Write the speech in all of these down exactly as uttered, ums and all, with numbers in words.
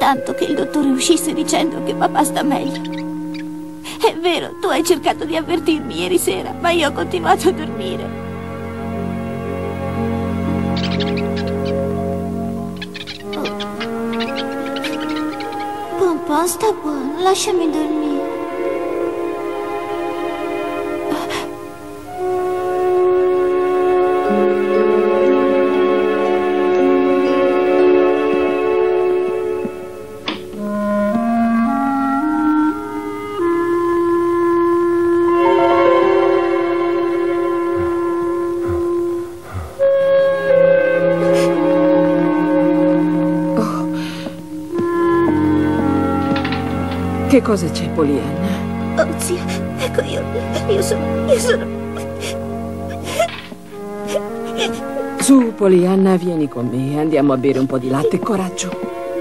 tanto che il dottore uscisse dicendo che papà sta meglio. È vero, tu hai cercato di avvertirmi ieri sera, ma io ho continuato a dormire. Papà, sta buono, lasciami dormire. Che cosa c'è, Pollyanna? Oh, zia, ecco io, io sono, io sono... Su, Pollyanna, vieni con me, andiamo a bere un po' di latte, coraggio.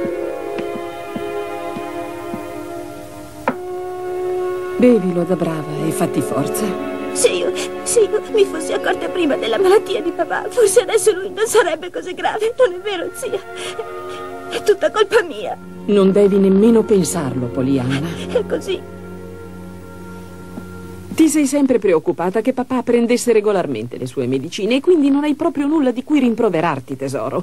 Bevilo da brava e fatti forza. Se io, se io mi fossi accorta prima della malattia di papà, forse adesso lui non sarebbe così grave, non è vero, zia? È tutta colpa mia. Non devi nemmeno pensarlo, Pollyanna. È così. Ti sei sempre preoccupata che papà prendesse regolarmente le sue medicine e quindi non hai proprio nulla di cui rimproverarti, tesoro.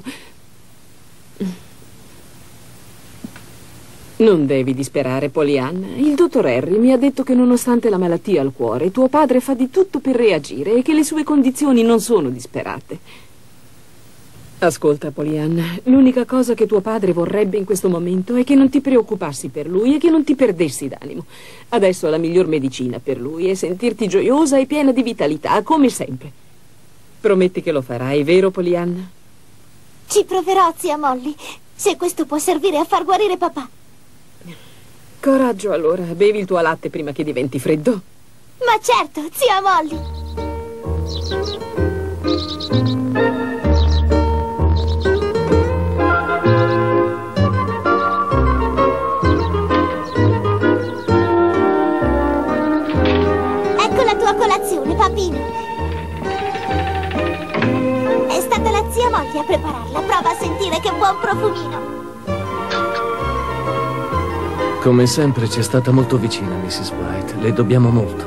Non devi disperare, Pollyanna. Il dottor Harry mi ha detto che nonostante la malattia al cuore, tuo padre fa di tutto per reagire e che le sue condizioni non sono disperate. Ascolta, Pollyanna, l'unica cosa che tuo padre vorrebbe in questo momento è che non ti preoccupassi per lui e che non ti perdessi d'animo. Adesso la miglior medicina per lui è sentirti gioiosa e piena di vitalità, come sempre. Prometti che lo farai, vero, Pollyanna? Ci proverò, zia Molly, se questo può servire a far guarire papà. Coraggio, allora, bevi il tuo latte prima che diventi freddo. Ma certo, zia Molly. Colazione, papino. È stata la zia Molly a prepararla. Prova a sentire che buon profumino. Come sempre ci è stata molto vicina, missus White. Le dobbiamo molto.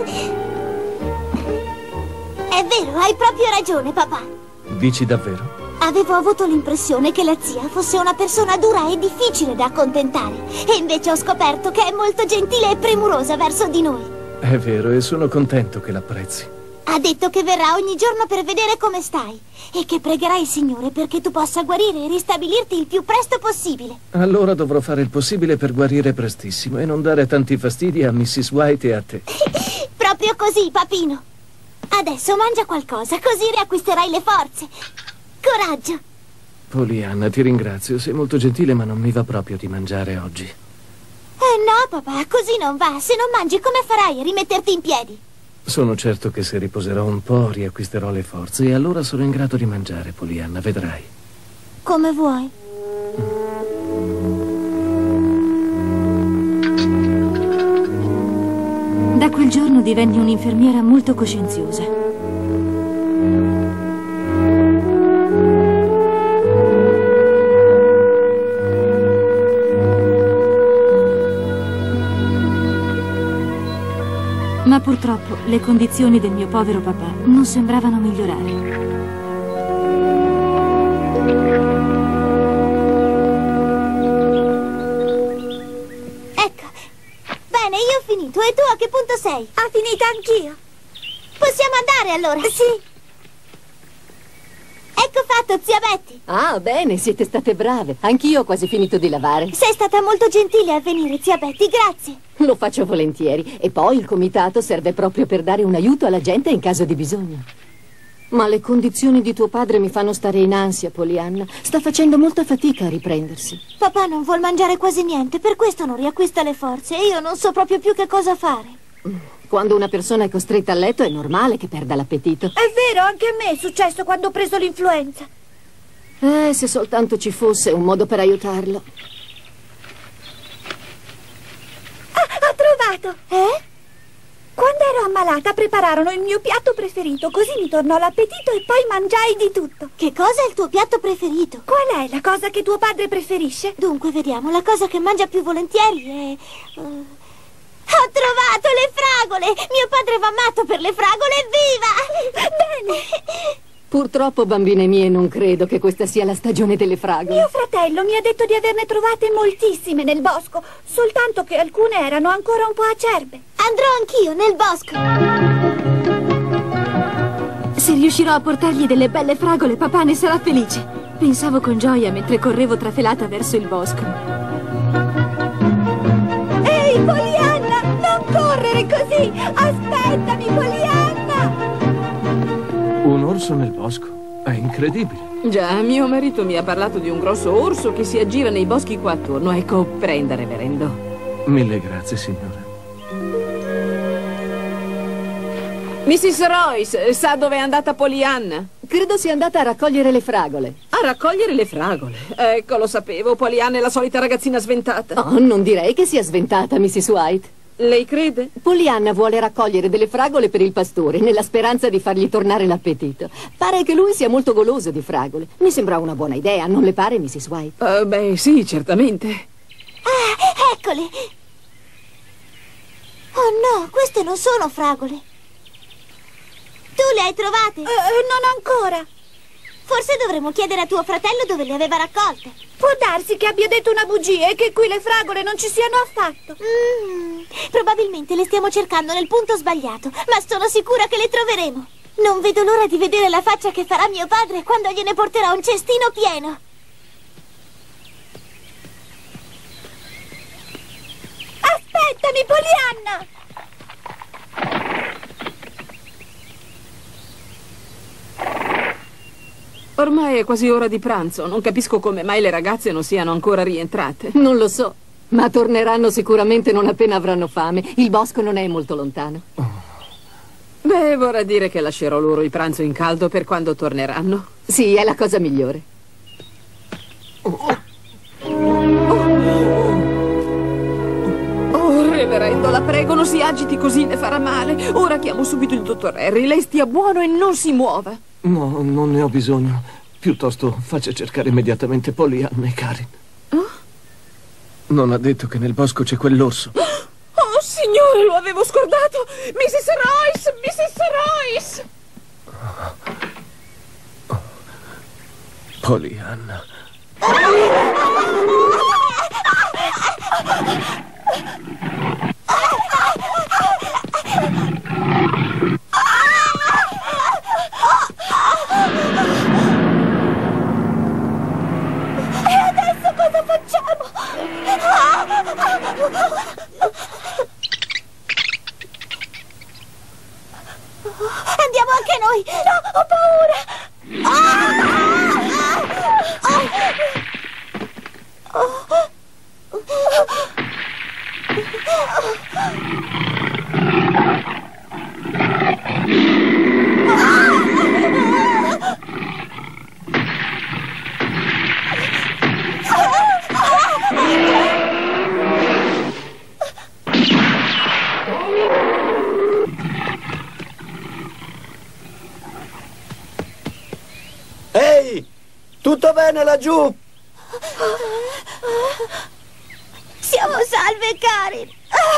È vero, hai proprio ragione, papà. Dici davvero? Avevo avuto l'impressione che la zia fosse una persona dura e difficile da accontentare. E invece ho scoperto che è molto gentile e premurosa verso di noi. È vero, e sono contento che l'apprezzi. Ha detto che verrà ogni giorno per vedere come stai e che pregherà il Signore perché tu possa guarire e ristabilirti il più presto possibile. Allora dovrò fare il possibile per guarire prestissimo e non dare tanti fastidi a missus White e a te. Proprio così, papino. Adesso mangia qualcosa, così riacquisterai le forze. Coraggio. Pollyanna, ti ringrazio. Sei molto gentile, ma non mi va proprio di mangiare oggi. Eh no, papà, così non va. Se non mangi, come farai a rimetterti in piedi? Sono certo che se riposerò un po' riacquisterò le forze e allora sarò in grado di mangiare, Pollyanna, vedrai. Come vuoi. Da quel giorno divenni un'infermiera molto coscienziosa. Ma purtroppo le condizioni del mio povero papà non sembravano migliorare. Ecco, bene, io ho finito. E tu a che punto sei? Ho finito anch'io. Possiamo andare allora? Sì. Ecco fatto, zia Betty. Ah, bene, siete state brave. Anch'io ho quasi finito di lavare. Sei stata molto gentile a venire, zia Betty, grazie. Lo faccio volentieri. E poi il comitato serve proprio per dare un aiuto alla gente in caso di bisogno. Ma le condizioni di tuo padre mi fanno stare in ansia, Pollyanna. Sta facendo molta fatica a riprendersi. Papà non vuol mangiare quasi niente, per questo non riacquista le forze e io non so proprio più che cosa fare. Quando una persona è costretta a letto è normale che perda l'appetito. È vero, anche a me è successo quando ho preso l'influenza. Eh, se soltanto ci fosse un modo per aiutarlo. Ah, ho trovato! Eh? Quando ero a ammalata prepararono il mio piatto preferito, così mi tornò l'appetito e poi mangiai di tutto. Che cosa è il tuo piatto preferito? Qual è la cosa che tuo padre preferisce? Dunque, vediamo, la cosa che mangia più volentieri è... Uh... Ho trovato le fragole! Mio padre va matto per le fragole, evviva! Bene! Purtroppo, bambine mie, non credo che questa sia la stagione delle fragole. Mio fratello mi ha detto di averne trovate moltissime nel bosco, soltanto che alcune erano ancora un po' acerbe. Andrò anch'io nel bosco. Se riuscirò a portargli delle belle fragole, papà ne sarà felice. Pensavo con gioia mentre correvo trafelata verso il bosco. Ehi, Pollyanna, non correre così! Aspettami, Pollyanna! Un orso nel bosco? È incredibile. Già, mio marito mi ha parlato di un grosso orso che si aggira nei boschi qua attorno. Ecco, prenda, reverendo. Mille grazie, signora. missis Royce, sa dove è andata Pollyanna? Credo sia andata a raccogliere le fragole. A raccogliere le fragole? Ecco, lo sapevo, Pollyanna è la solita ragazzina sventata. Oh, non direi che sia sventata, missis White. Lei crede? Pollyanna vuole raccogliere delle fragole per il pastore, nella speranza di fargli tornare l'appetito. Pare che lui sia molto goloso di fragole. Mi sembra una buona idea, non le pare, missis White? Uh, beh, sì, certamente. Ah, eccole! Oh no, queste non sono fragole. Tu le hai trovate? Uh, non ancora. Forse dovremmo chiedere a tuo fratello dove le aveva raccolte. Può darsi che abbia detto una bugia e che qui le fragole non ci siano affatto. Mm, probabilmente le stiamo cercando nel punto sbagliato, ma sono sicura che le troveremo. Non vedo l'ora di vedere la faccia che farà mio padre quando gliene porterò un cestino pieno. Aspettami, Pollyanna! Ormai è quasi ora di pranzo. Non capisco come mai le ragazze non siano ancora rientrate. Non lo so, ma torneranno sicuramente non appena avranno fame. Il bosco non è molto lontano. Beh, vorrà dire che lascerò loro il pranzo in caldo per quando torneranno. Sì, è la cosa migliore. Oh, reverendo, la prego, non si agiti così, le farà male. Ora chiamo subito il dottor Harry. Lei stia buono e non si muova. No, non ne ho bisogno. Piuttosto faccia cercare immediatamente Pollyanna e Karin. Oh? Non ha detto che nel bosco c'è quell'orso? Oh, signore, lo avevo scordato! missis Royce! missis Royce! Oh. Pollyanna. E adesso cosa facciamo? Andiamo anche noi! No, ho paura! Ehi! Tutto bene laggiù? Siamo salve, Karin!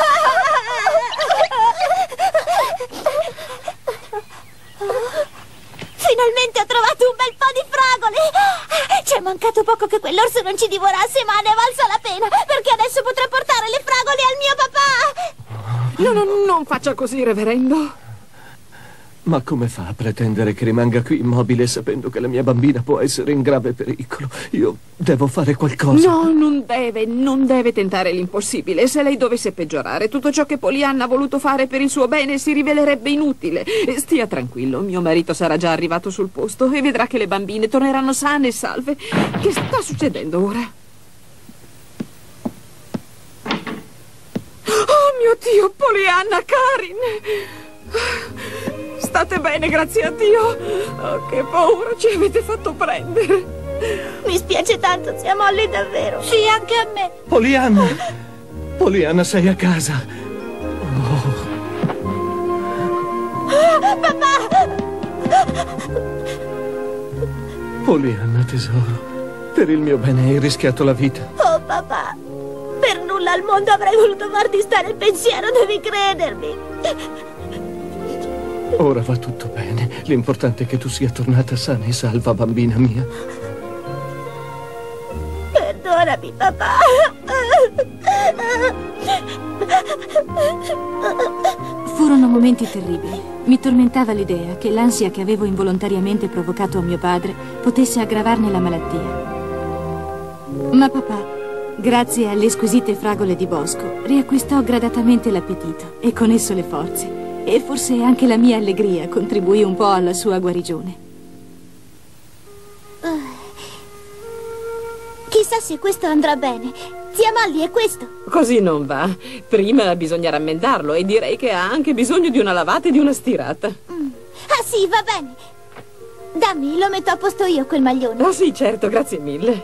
Finalmente ho trovato un bel po' di fragole! Ci è mancato poco che quell'orso non ci divorasse, ma ne è valsa la pena, perché adesso potrò portare le fragole al mio papà! No, no, non faccia così, reverendo. Ma come fa a pretendere che rimanga qui immobile sapendo che la mia bambina può essere in grave pericolo? Io devo fare qualcosa. No, non deve, non deve tentare l'impossibile. Se lei dovesse peggiorare, tutto ciò che Pollyanna ha voluto fare per il suo bene si rivelerebbe inutile. Stia tranquillo, mio marito sarà già arrivato sul posto e vedrà che le bambine torneranno sane e salve. Che sta succedendo ora? Oh mio Dio, Pollyanna, Karin! State bene, grazie a Dio. Oh, che paura, ci avete fatto prendere. Mi spiace tanto, zia Molly, davvero. Sì, anche a me. Pollyanna! Pollyanna, sei a casa. Oh. Papà! Pollyanna, tesoro, per il mio bene hai rischiato la vita. Oh, papà, per nulla al mondo avrei voluto farti stare il pensiero, devi credermi. Ora va tutto bene. L'importante è che tu sia tornata sana e salva, bambina mia. Perdonami, papà. Furono momenti terribili. Mi tormentava l'idea che l'ansia che avevo involontariamente provocato a mio padre potesse aggravarne la malattia. Ma papà, grazie alle squisite fragole di bosco, riacquistò gradatamente l'appetito e con esso le forze. E forse anche la mia allegria contribuì un po' alla sua guarigione. Chissà se questo andrà bene. Zia Molly, è questo. Così non va. Prima bisogna rammendarlo e direi che ha anche bisogno di una lavata e di una stirata. Mm. Ah sì, va bene. Dammi, lo metto a posto io quel maglione. Ah sì, certo, grazie mille.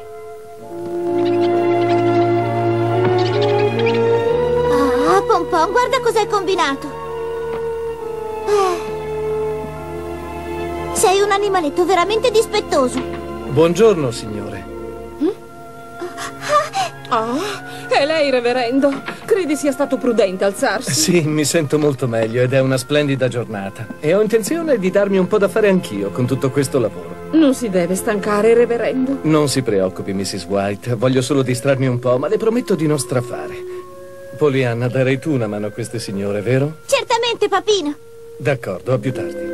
Ah, Pompon, guarda cosa hai combinato. Sei un animaletto veramente dispettoso. Buongiorno, signore. Ah, è lei, reverendo? Credi sia stato prudente alzarsi? Sì, mi sento molto meglio ed è una splendida giornata. E ho intenzione di darmi un po' da fare anch'io con tutto questo lavoro. Non si deve stancare, reverendo. Non si preoccupi, missus White. Voglio solo distrarmi un po', ma le prometto di non strafare. Pollyanna, darei tu una mano a queste signore, vero? Certamente, papino. D'accordo, a più tardi.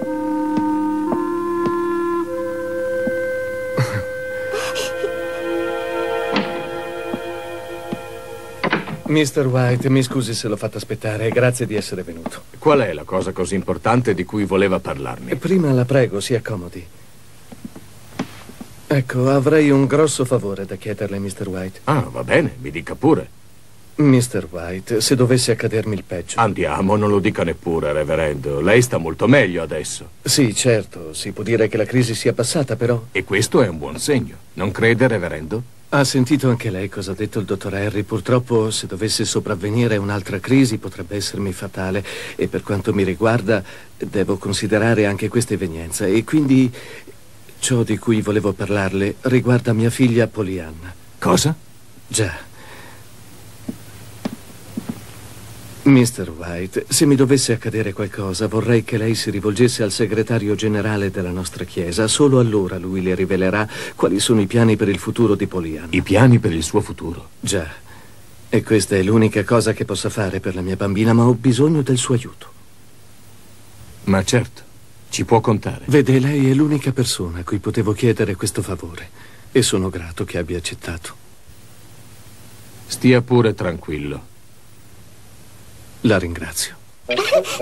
mister White, mi scusi se l'ho fatta aspettare, grazie di essere venuto. Qual è la cosa così importante di cui voleva parlarmi? Prima la prego, si accomodi. Ecco, avrei un grosso favore da chiederle, mister White. Ah, va bene, mi dica pure. mister White, se dovesse accadermi il peggio... Andiamo, non lo dica neppure, reverendo. Lei sta molto meglio adesso. Sì, certo, si può dire che la crisi sia passata, però... E questo è un buon segno, non crede, reverendo? Ha sentito anche lei cosa ha detto il dottor Harry. Purtroppo, se dovesse sopravvenire un'altra crisi, potrebbe essermi fatale. E per quanto mi riguarda, devo considerare anche questa evenienza. E quindi, ciò di cui volevo parlarle riguarda mia figlia Pollyanna. Cosa? Già. mister White, se mi dovesse accadere qualcosa, vorrei che lei si rivolgesse al segretario generale della nostra chiesa. Solo allora lui le rivelerà quali sono i piani per il futuro di Pollyanna. I piani per il suo futuro? Già. E questa è l'unica cosa che possa fare per la mia bambina, ma ho bisogno del suo aiuto. Ma certo, ci può contare. Vede, lei è l'unica persona a cui potevo chiedere questo favore. E sono grato che abbia accettato. Stia pure tranquillo. La ringrazio. Oh,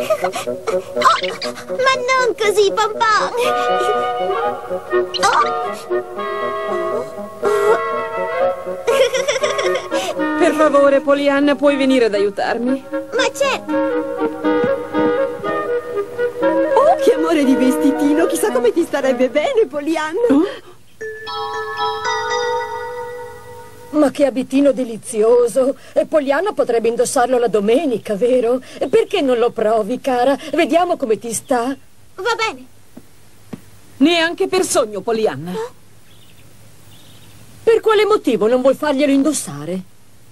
ma non così, Pompon! Oh. Per favore, Pollyanna, puoi venire ad aiutarmi? Ma certo! Oh, che amore di vestitino! Chissà come ti starebbe bene, Pollyanna! Oh? Ma che abitino delizioso! E Pollyanna potrebbe indossarlo la domenica, vero? E perché non lo provi, cara? Vediamo come ti sta. Va bene. Neanche per sogno, Pollyanna. Per quale motivo non vuoi farglielo indossare?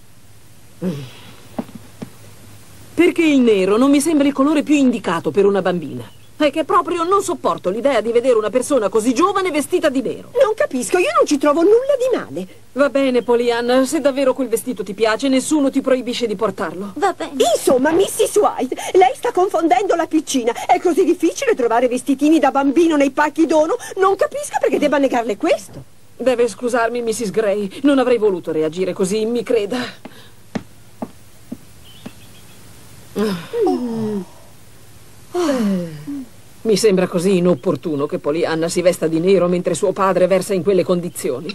Perché il nero non mi sembra il colore più indicato per una bambina. È che proprio non sopporto l'idea di vedere una persona così giovane vestita di nero. Non capisco, io non ci trovo nulla di male. Va bene, Pollyanna, se davvero quel vestito ti piace, nessuno ti proibisce di portarlo. Va bene. Insomma, missus White, lei sta confondendo la piccina. È così difficile trovare vestitini da bambino nei pacchi dono. Non capisco perché debba negarle questo. Deve scusarmi, missus Gray. Non avrei voluto reagire così, mi creda. Mm. Oh. Mi sembra così inopportuno che Pollyanna si vesta di nero mentre suo padre versa in quelle condizioni.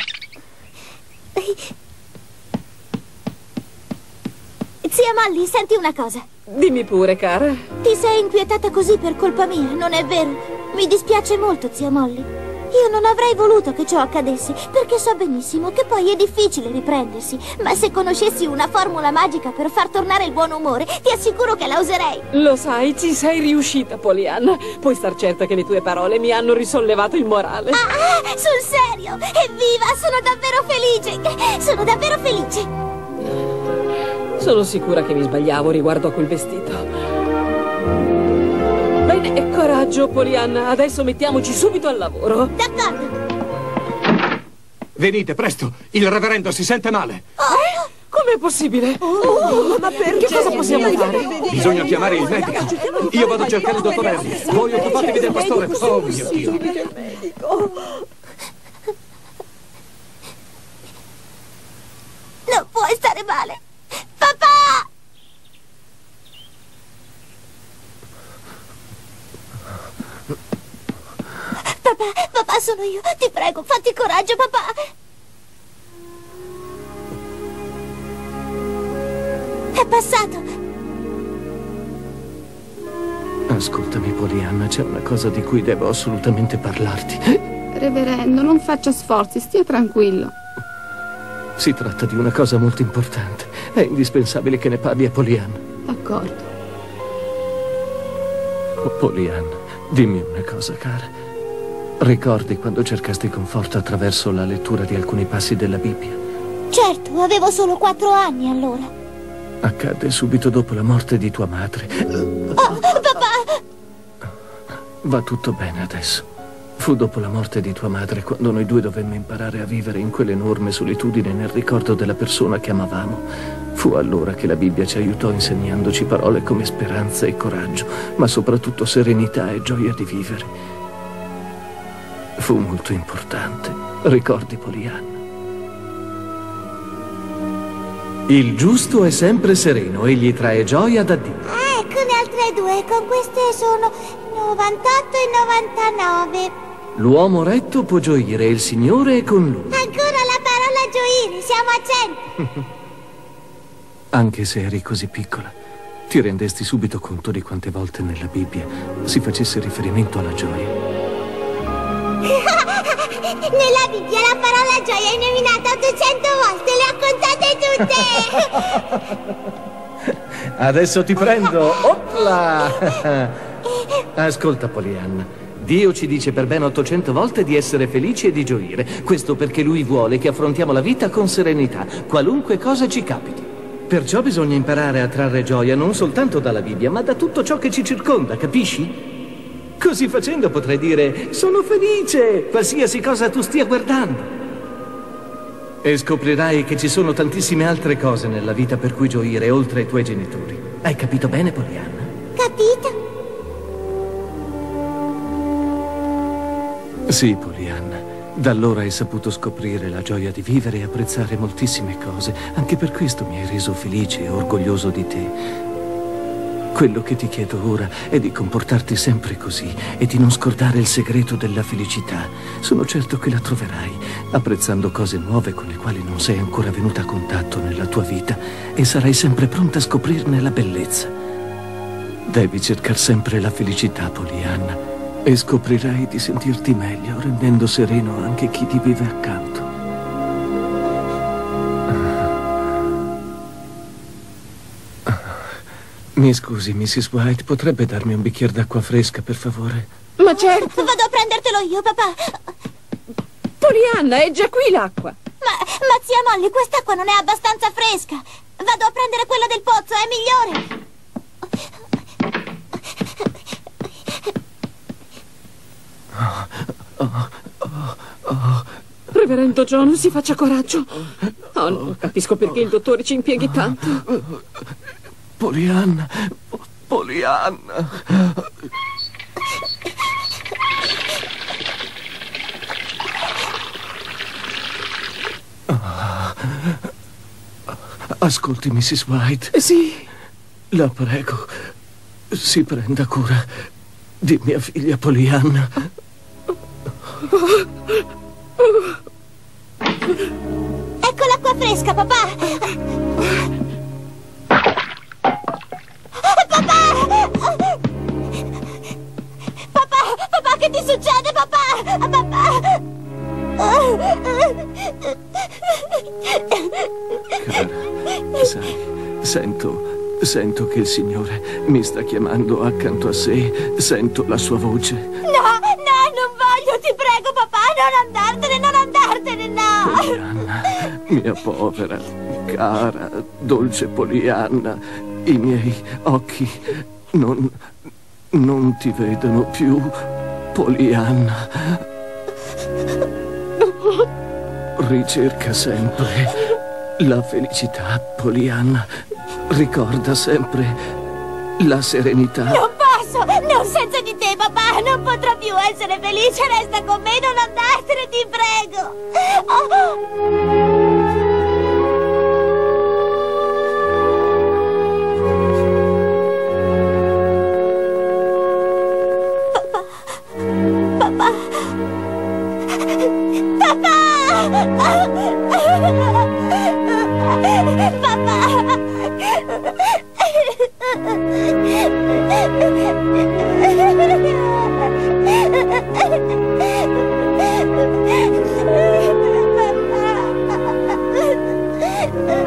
Zia Molly, senti una cosa. Dimmi pure, cara. Ti sei inquietata così per colpa mia, non è vero? Mi dispiace molto, zia Molly. Io non avrei voluto che ciò accadesse, perché so benissimo che poi è difficile riprendersi. Ma se conoscessi una formula magica per far tornare il buon umore, ti assicuro che la userei. Lo sai, ci sei riuscita, Pollyanna. Puoi star certa che le tue parole mi hanno risollevato il morale. Ah, ah, sul serio? Evviva, sono davvero felice. Sono davvero felice. Sono sicura che mi sbagliavo riguardo a quel vestito. Bene, coraggio, Pollyanna. Adesso mettiamoci subito al lavoro. D'accordo. Venite, presto. Il reverendo si sente male. Oh. Com'è possibile? Oh, ma perché? Che cosa possiamo fare? Bisogna chiamare il medico. Io vado a cercare il dottor Harry. Voi occupatevi del pastore. Oh, mio Dio. Non puoi stare male. Papà! Papà, papà, sono io. Ti prego, fatti coraggio, papà. È passato. Ascoltami, Pollyanna, c'è una cosa di cui devo assolutamente parlarti. Reverendo, non faccia sforzi, stia tranquillo. Si tratta di una cosa molto importante. È indispensabile che ne parli a Pollyanna. D'accordo. Oh, Pollyanna, dimmi una cosa, cara. Ricordi quando cercasti conforto attraverso la lettura di alcuni passi della Bibbia? Certo, avevo solo quattro anni allora. Accadde subito dopo la morte di tua madre. Oh, papà! Va tutto bene adesso. Fu dopo la morte di tua madre quando noi due dovemmo imparare a vivere in quell'enorme solitudine nel ricordo della persona che amavamo. Fu allora che la Bibbia ci aiutò insegnandoci parole come speranza e coraggio, ma soprattutto serenità e gioia di vivere. Fu molto importante. Ricordi, Pollyanna? Il giusto è sempre sereno, egli trae gioia da Dio. Ah, ecco le altre due. Con queste sono novantotto e novantanove. L'uomo retto può gioire e il Signore è con lui. Ancora la parola gioire, siamo a cento. Anche se eri così piccola, ti rendesti subito conto di quante volte nella Bibbia si facesse riferimento alla gioia. Nella Bibbia la parola gioia è nominata ottocento volte, le ho contate tutte! Adesso ti prendo! Opla! Ascolta, Pollyanna. Dio ci dice per ben ottocento volte di essere felici e di gioire. Questo perché Lui vuole che affrontiamo la vita con serenità, qualunque cosa ci capiti. Perciò bisogna imparare a trarre gioia non soltanto dalla Bibbia, ma da tutto ciò che ci circonda, capisci? Così facendo potrai dire, sono felice, qualsiasi cosa tu stia guardando. E scoprirai che ci sono tantissime altre cose nella vita per cui gioire, oltre ai tuoi genitori. Hai capito bene, Pollyanna? Capito? Sì, Pollyanna. Da allora hai saputo scoprire la gioia di vivere e apprezzare moltissime cose. Anche per questo mi hai reso felice e orgoglioso di te. Quello che ti chiedo ora è di comportarti sempre così e di non scordare il segreto della felicità. Sono certo che la troverai, apprezzando cose nuove con le quali non sei ancora venuta a contatto nella tua vita, e sarai sempre pronta a scoprirne la bellezza. Devi cercare sempre la felicità, Pollyanna, e scoprirai di sentirti meglio, rendendo sereno anche chi ti vive accanto. Mi scusi, missus White, potrebbe darmi un bicchiere d'acqua fresca, per favore? Ma certo. Vado a prendertelo io, papà. Pollyanna, è già qui l'acqua. Ma, ma zia Molly, quest'acqua non è abbastanza fresca. Vado a prendere quella del pozzo, è migliore. Oh, oh, oh. Reverendo John, si faccia coraggio. Oh, non capisco perché il dottore ci impieghi tanto. Pollyanna, Pollyanna. Ascolti, missus White. Sì. La prego, si prenda cura di mia figlia Pollyanna. Ecco l'acqua fresca, papà. Papà, papà, che ti succede, papà? Papà! Sento, sento che il Signore mi sta chiamando accanto a sé. Sento la sua voce. No, no, non voglio, ti prego, papà, non andartene, non andartene, no! Polianna, mia povera, cara, dolce Polianna, i miei occhi non, non ti vedono più, Polianna. Ricerca sempre la felicità, Polianna. Ricorda sempre la serenità. Non posso! Non senza di te, papà! Non potrò più essere felice! Resta con me, non andartene, ti prego! Oh. Papà! Papà! Papà!